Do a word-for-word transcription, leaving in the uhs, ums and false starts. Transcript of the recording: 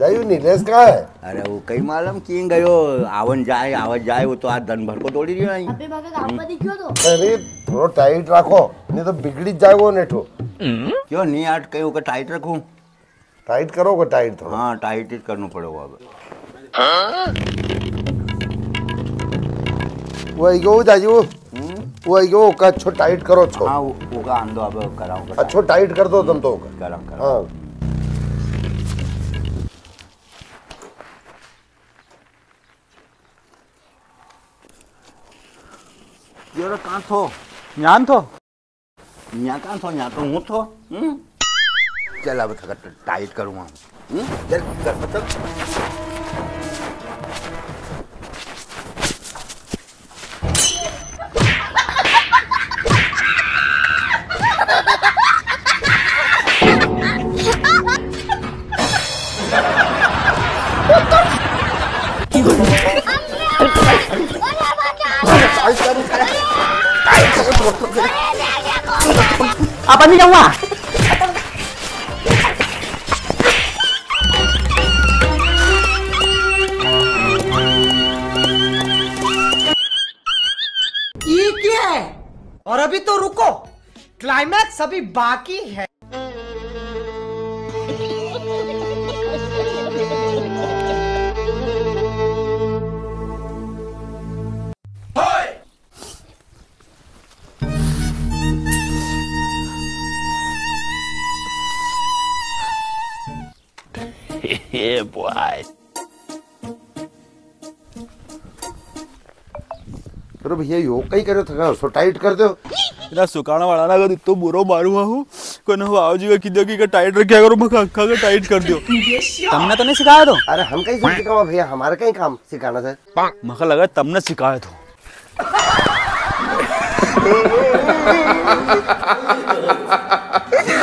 गयो नीलेश कहाँ है? अरे वो कई मालूम किन गयो, आवन जाए आवत जाए, वो तो आज दिन भर को तोड़ी रही नहीं। अबे मगर गांव में दिखियो तो। अरे थोड़ा टाइट रखो, नहीं तो बिगड़ी जाए वो नेठो। क्यों नहीं आज कहीं होकर टाइट रखूं? टाइट करोगे टाइट थोड़ा। हाँ टाइट ही करना पड़ेगा अब। वो आई गयो जाजी वो। वो आई गयो का अच्छो टाइट करो छो। हाँ वो वो का आंदो अब कराऊंगा। अच्छो टाइट कर दो तुम तो। करा करा। हाँ। ये कहाँ थो? न्यान थो? यहाँ कहाँ थो? यहाँ तो हूँ थो। हम्म? चल अब थोड़ा टाइट करूँगा। चल चल चल। Apa nih Jawa? ये क्या है? और अभी तो रुको, क्लाइमैक्स अभी बाकी है। Yeah, boy. अरे भैया यो कई करे थका सो टाइट कर दो। इतना सुखाना वाला ना अगर तो बुरो मारूंगा हूँ कोई ना हो आओ जी का किधर की का टाइट रखा करो मैं अक्खा का टाइट कर दियो। तुमने तो नहीं सिखाया तो? अरे हम कहीं से सिखावा भैया, हमारे कहीं काम सिखाना था। मका लगा तुमने सिखाया तो।